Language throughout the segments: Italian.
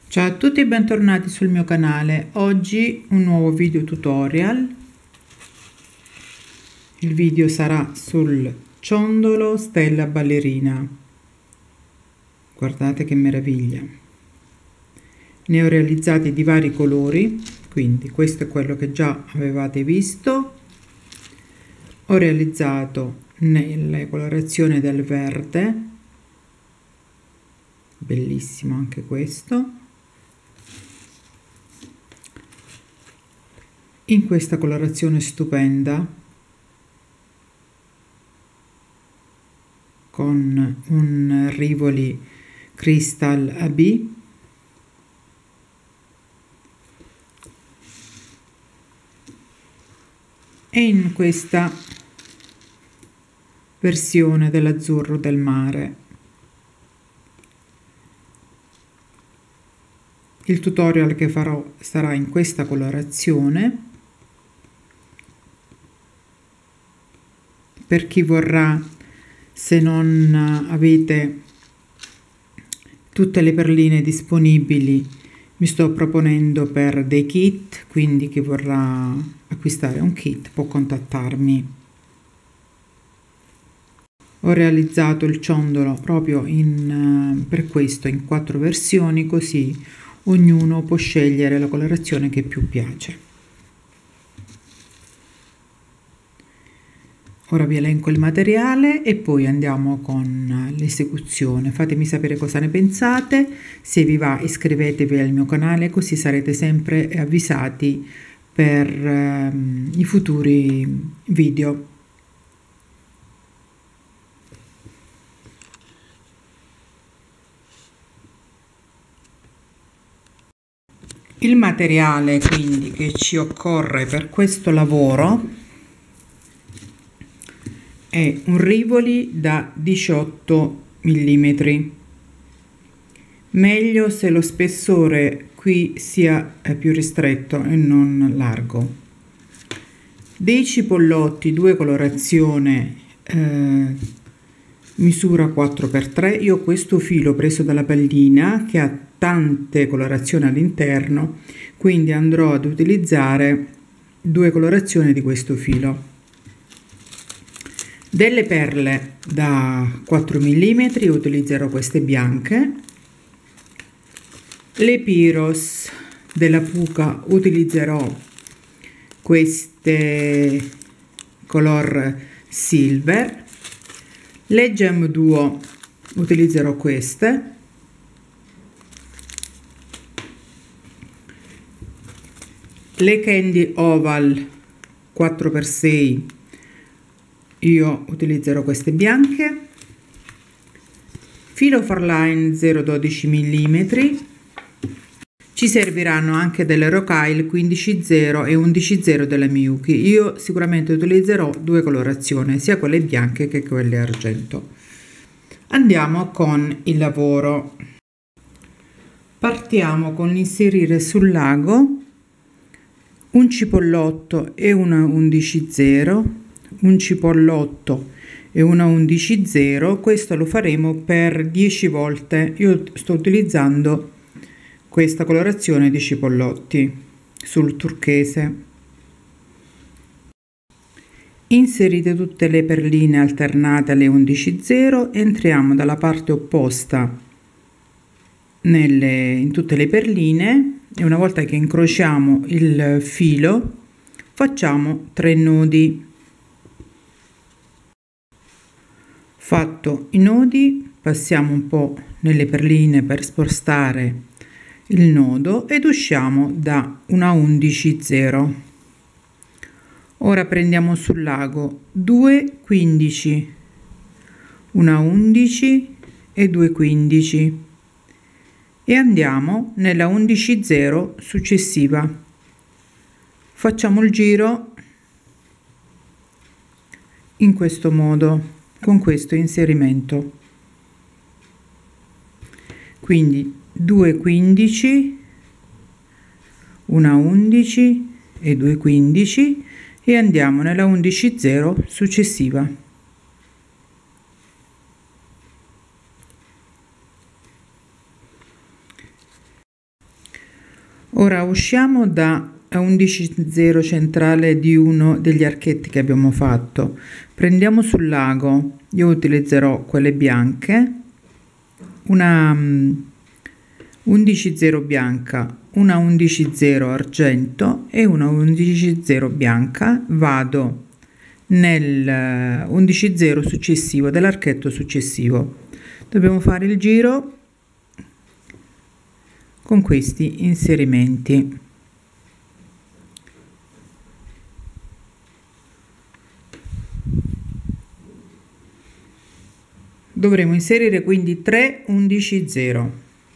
Ciao a tutti e bentornati sul mio canale. Oggi un nuovo video tutorial. Il video sarà sul ciondolo stella ballerina. Guardate che meraviglia. Ne ho realizzati di vari colori, quindi questo è quello che già avevate visto. Ho realizzato nelle colorazioni del verde, bellissimo anche questo, in questa colorazione stupenda con un Rivoli Crystal AB e in questa versione dell'azzurro del mare. Il tutorial che farò sarà in questa colorazione. Per chi vorrà, se non avete tutte le perline disponibili, mi sto proponendo per dei kit, quindi chi vorrà acquistare un kit può contattarmi. Ho realizzato il ciondolo proprio per questo in 4 versioni, così ognuno può scegliere la colorazione che più piace. Ora vi elenco il materiale e poi andiamo con l'esecuzione. Fatemi sapere cosa ne pensate, se vi va iscrivetevi al mio canale così sarete sempre avvisati per i futuri video. Il materiale quindi che ci occorre per questo lavoro è un Rivoli da 18 mm, meglio se lo spessore qui sia più ristretto e non largo, dei cipollotti 2 colorazione misura 4x3. Io ho questo filo preso dalla pallina che ha tante colorazioni all'interno, quindi andrò ad utilizzare 2 colorazioni di questo filo. Delle perle da 4 mm, utilizzerò queste bianche. Le Pyros della Puka utilizzerò queste color silver. Le Gem Duo utilizzerò queste. Le Candy Oval 4x6 io utilizzerò queste bianche. Filo Farline 0,12 mm. Ci serviranno anche delle Rocale 15.0 e 11.0 della Miyuki. Io sicuramente utilizzerò 2 colorazioni, sia quelle bianche che quelle argento. Andiamo con il lavoro. Partiamo con l'inserire sul lago un cipollotto e una 11.0, un cipollotto e una 11.0. Questo lo faremo per 10 volte. Io sto utilizzando questa colorazione di cipollotti sul turchese. Inserite tutte le perline alternate alle 11.0, entriamo dalla parte opposta in tutte le perline e una volta che incrociamo il filo facciamo 3 nodi. Fatto i nodi, passiamo un po' nelle perline per spostare il nodo ed usciamo da una 11.0. Ora prendiamo sul lago 2 15, una 11 e 2 15 e andiamo nella 11.0 successiva. Facciamo il giro in questo modo, con questo inserimento. Quindi 2 15, una 11 e 2 15 e andiamo nella 11.0 successiva. Ora usciamo da 11,0 centrale di uno degli archetti che abbiamo fatto. Prendiamo sul lago, io utilizzerò quelle bianche, una 11,0 bianca, una 11,0 argento e una 11,0 bianca. Vado nel 11,0 successivo dell'archetto successivo. Dobbiamo fare il giro con questi inserimenti. Dovremo inserire quindi 3 11,0.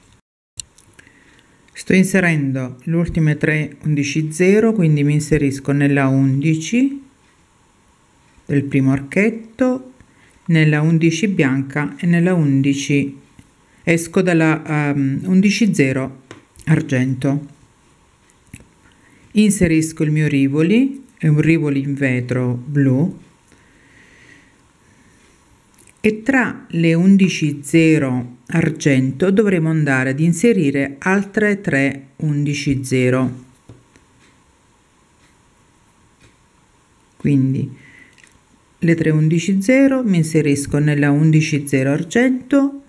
Sto inserendo le ultime 3 11,0, quindi mi inserisco nella 11 del primo archetto, nella 11 bianca e nella 11, esco dalla 11,0 argento. Inserisco il mio rivoli, è un rivoli in vetro blu, e tra le 11,0 argento dovremo andare ad inserire altre 3 11,0. Quindi le 3 11,0 mi inserisco nella 11,0 argento,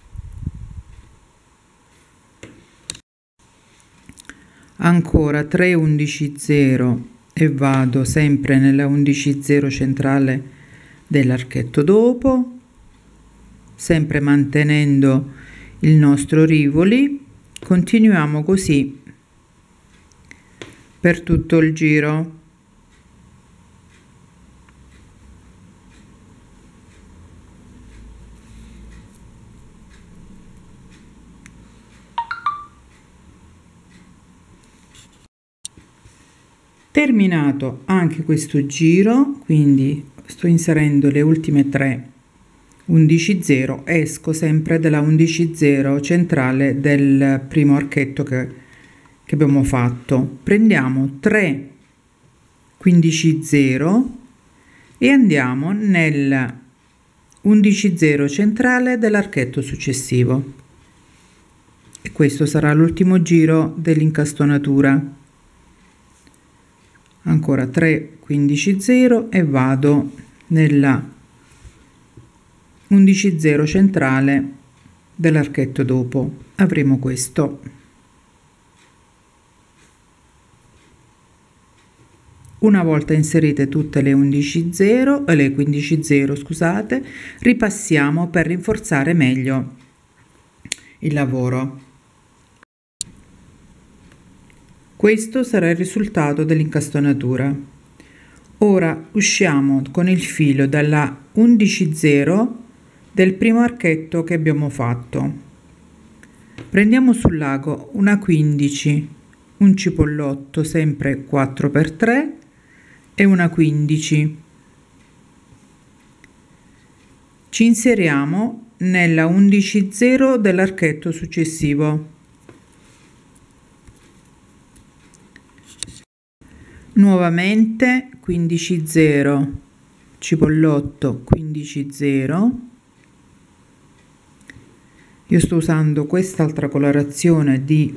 ancora 3 11,0 e vado sempre nella 11,0 centrale dell'archetto dopo, sempre mantenendo il nostro rivoli. Continuiamo così per tutto il giro. Terminato anche questo giro, quindi sto inserendo le ultime 3 11,0, esco sempre dalla 11,0 centrale del primo archetto che abbiamo fatto. Prendiamo 3 15,0 e andiamo nel 11,0 centrale dell'archetto successivo, e questo sarà l'ultimo giro dell'incastonatura. Ancora 3 15,0 e vado nella 11,0 centrale dell'archetto dopo. Avremo questo. Una volta inserite tutte le 11,0 e le 15,0, scusate, ripassiamo per rinforzare meglio il lavoro. Questo sarà il risultato dell'incastonatura. Ora usciamo con il filo dalla 11,0 del primo archetto che abbiamo fatto. Prendiamo sul lago una 15, un cipollotto sempre 4x3 e una 15. Ci inseriamo nella 11,0 dell'archetto successivo. Nuovamente 15,0, cipollotto 15,0. Io sto usando quest'altra colorazione di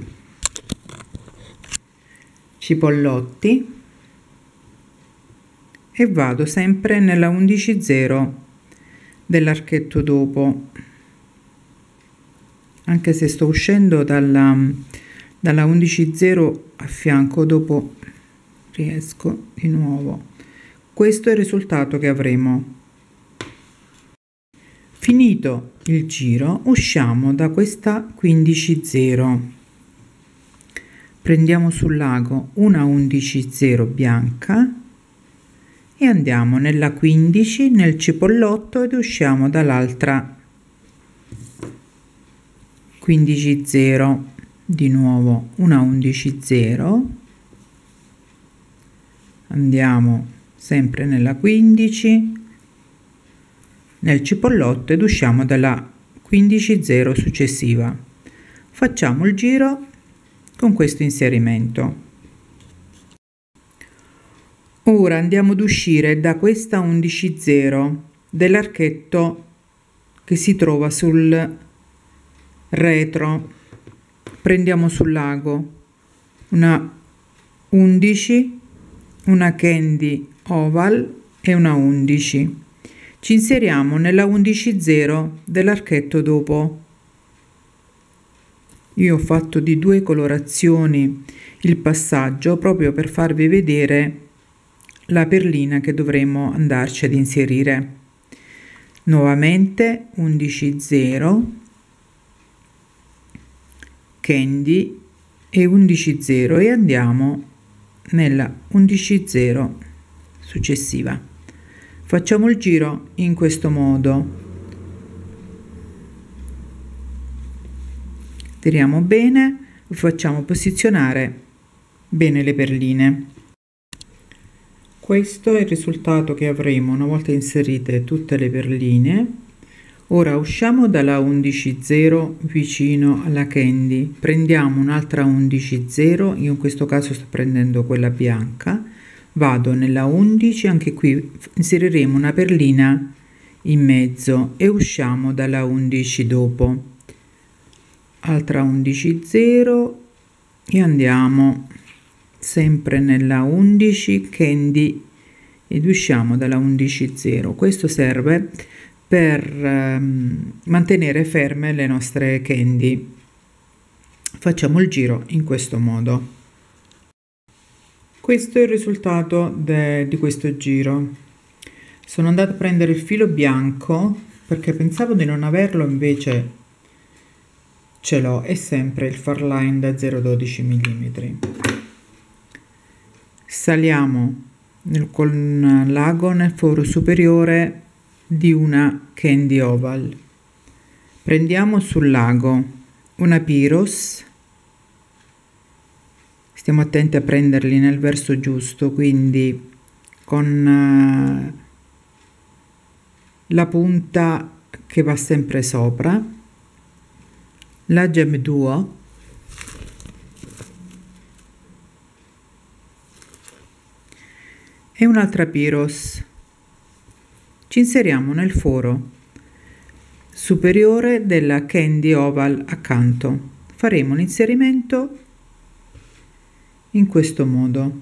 cipollotti e vado sempre nella 11,0 dell'archetto dopo, anche se sto uscendo dalla 11,0 a fianco, dopo riesco di nuovo. Questo è il risultato che avremo. Finito il giro, usciamo da questa 15,0, prendiamo sul lago una 11,0 bianca e andiamo nella 15 nel cipollotto ed usciamo dall'altra 15,0, di nuovo una 11,0, andiamo sempre nella 15 nel cipollotto ed usciamo dalla 15,0 successiva. Facciamo il giro con questo inserimento. Ora andiamo ad uscire da questa 11,0 dell'archetto che si trova sul retro. Prendiamo sul lago una 11, una candy oval e una 11. Ci inseriamo nella 11,0 dell'archetto dopo. Io ho fatto di 2 colorazioni il passaggio proprio per farvi vedere la perlina che dovremo andarci ad inserire. Nuovamente 11,0, candy e 11,0 e andiamo nella 11,0 successiva. Facciamo il giro in questo modo. Tiriamo bene, facciamo posizionare bene le perline. Questo è il risultato che avremo una volta inserite tutte le perline. Ora usciamo dalla 11,0 vicino alla candy, prendiamo un'altra 11,0, io in questo caso sto prendendo quella bianca, vado nella 11, anche qui inseriremo una perlina in mezzo e usciamo dalla 11 dopo. Altra 11,0 e andiamo sempre nella 11 candy ed usciamo dalla 11,0. Questo serve per mantenere ferme le nostre candy. Facciamo il giro in questo modo. Questo è il risultato di questo giro. Sono andata a prendere il filo bianco perché pensavo di non averlo, invece ce l'ho, è sempre il Farline da 0,12 mm. Saliamo con l'ago nel foro superiore di una candy oval, prendiamo sul lago una Pyros, stiamo attenti a prenderli nel verso giusto, quindi con la punta che va sempre sopra, la Gem Duo, e un'altra Pyros. Ci inseriamo nel foro superiore della candy oval accanto. Faremo l'inserimento in questo modo.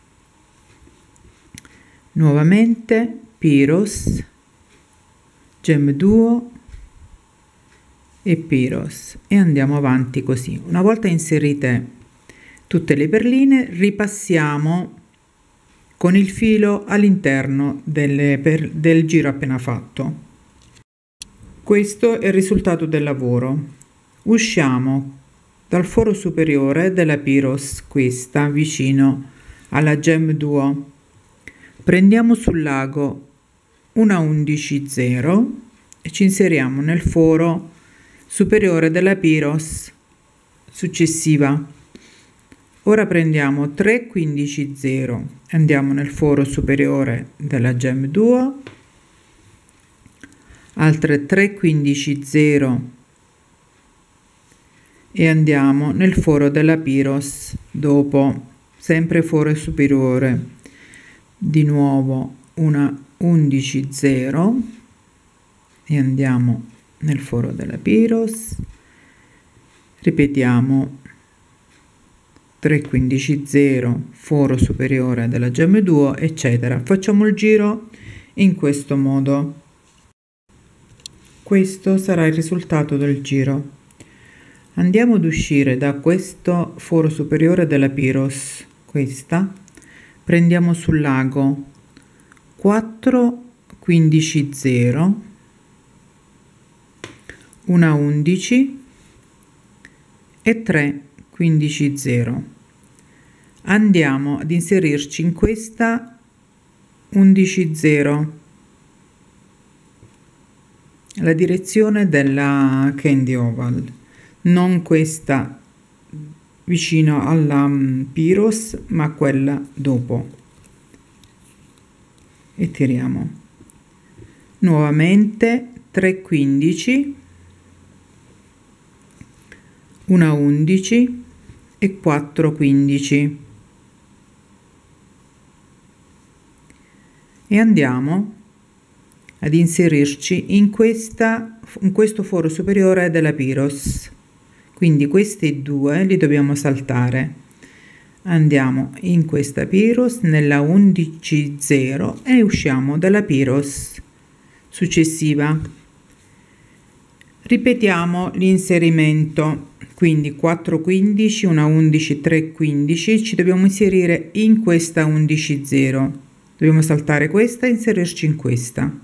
Nuovamente Pyros, Gem Duo e Pyros e andiamo avanti così. Una volta inserite tutte le perline, ripassiamo con il filo all'interno del giro appena fatto. Questo è il risultato del lavoro. Usciamo dal foro superiore della Pyros, questa vicino alla Gem Duo, prendiamo sul lago una 11,0 e ci inseriamo nel foro superiore della Pyros successiva. Ora prendiamo 3 15,0, andiamo nel foro superiore della Gem Duo, altre 3 15,0 e andiamo nel foro della Pyros dopo, sempre foro superiore, di nuovo una 11,0 e andiamo nel foro della Pyros, ripetiamo 3 15,0, foro superiore della Gem Duo, eccetera. Facciamo il giro in questo modo. Questo sarà il risultato del giro. Andiamo ad uscire da questo foro superiore della Pyros, questa, prendiamo sul lago 4 15,0, una 11 e 3 15,0. Andiamo ad inserirci in questa 11,0, la direzione della candy oval, non questa vicino alla Pyros ma quella dopo, e tiriamo nuovamente 3 15, una 11 e 4 15 e andiamo ad inserirci in questo foro superiore della Pyros, quindi questi due li dobbiamo saltare. andiamo in questa Piros nella 11.0 e usciamo dalla Piros successiva. Ripetiamo l'inserimento, quindi 4,15, una 11, 3,15, ci dobbiamo inserire in questa 11.0, dobbiamo saltare questa e inserirci in questa.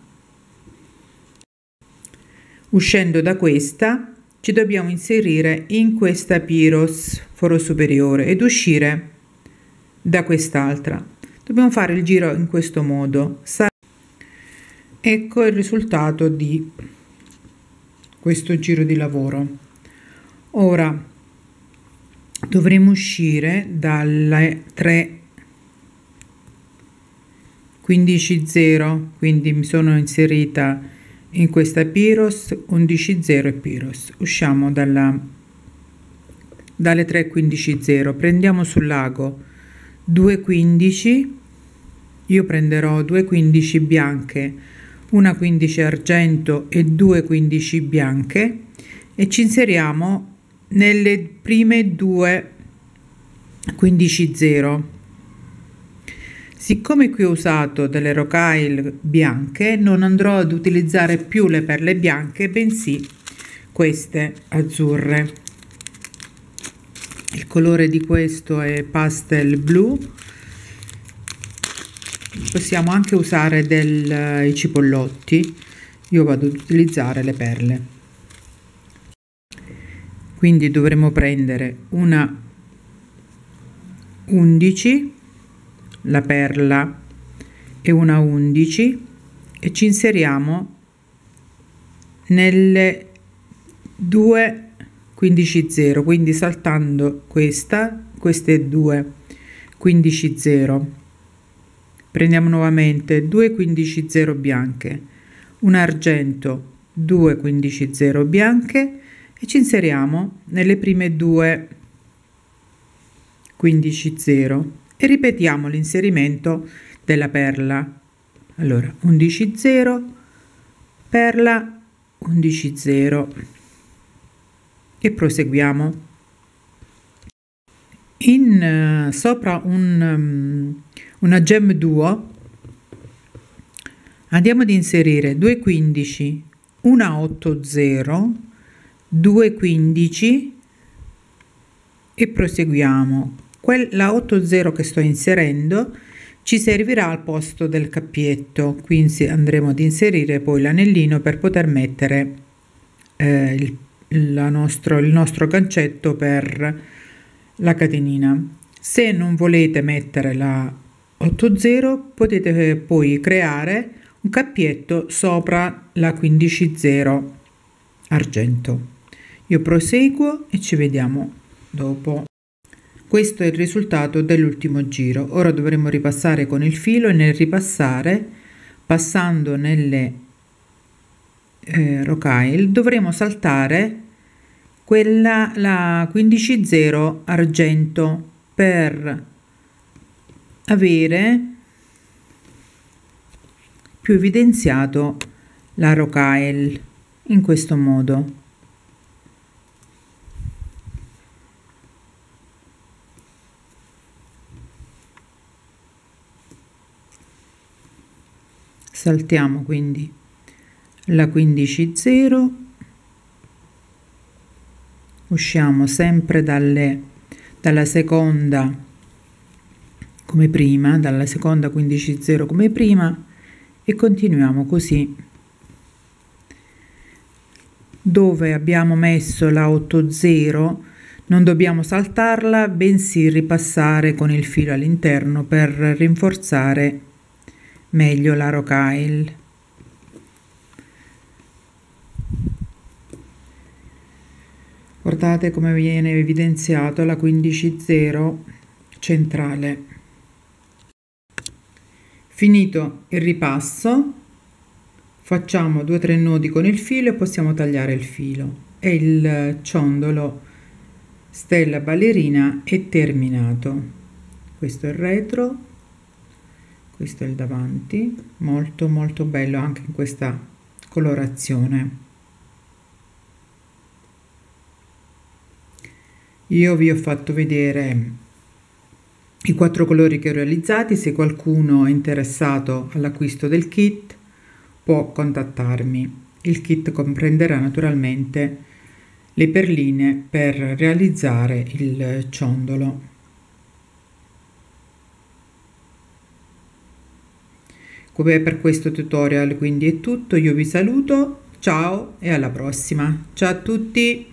Uscendo da questa ci dobbiamo inserire in questa Piros foro superiore ed uscire da quest'altra. Dobbiamo fare il giro in questo modo. Ecco il risultato di questo giro di lavoro. Ora dovremo uscire dalle 3,15,0, quindi mi sono inserita in questa Piros 11,0 e Piros. Usciamo dalle 3,15,0, prendiamo sul lago 2,15, io prenderò 2,15 bianche, una 15 argento e 2,15 bianche e ci inseriamo nelle prime due 15,0. Siccome qui ho usato delle rocaille bianche, non andrò ad utilizzare più le perle bianche, bensì queste azzurre. Il colore di questo è pastel blu. Possiamo anche usare i cipollotti, io vado ad utilizzare le perle. Quindi dovremo prendere una 11, la perla e una 11 e ci inseriamo nelle due 15,0, quindi saltando queste due 15,0. Prendiamo nuovamente 2 15,0 bianche, un argento, 2 15,0 bianche e ci inseriamo nelle prime due 15,0 e ripetiamo l'inserimento della perla. Allora 11,0, perla, 11,0 e proseguiamo. Sopra una gem duo andiamo ad inserire 2,15, una 8,0, 2,15 e proseguiamo. La 8,0 che sto inserendo ci servirà al posto del cappietto, quindi andremo ad inserire poi l'anellino per poter mettere il nostro gancetto per la catenina. Se non volete mettere la 8,0 potete poi creare un cappietto sopra la 15,0 argento. Io proseguo e ci vediamo dopo. Questo è il risultato dell'ultimo giro. Ora dovremo ripassare con il filo e nel ripassare, passando nelle rocaille, dovremo saltare la 15,0 argento per avere più evidenziato la rocaille in questo modo. Saltiamo quindi la 15,0, usciamo sempre dalla seconda come prima, dalla seconda 15,0 come prima e continuiamo così. Dove abbiamo messo la 8,0 non dobbiamo saltarla, bensì ripassare con il filo all'interno per rinforzare meglio la rocaille. Guardate come viene evidenziato la 15,0 centrale. Finito il ripasso, facciamo 2-3 nodi con il filo e possiamo tagliare il filo e il ciondolo stella ballerina è terminato. Questo è il retro, questo è il davanti, molto molto bello anche in questa colorazione. Io vi ho fatto vedere i 4 colori che ho realizzati. Se qualcuno è interessato all'acquisto del kit può contattarmi. Il kit comprenderà naturalmente le perline per realizzare il ciondolo. Come per questo tutorial quindi è tutto, io vi saluto, ciao e alla prossima. Ciao a tutti!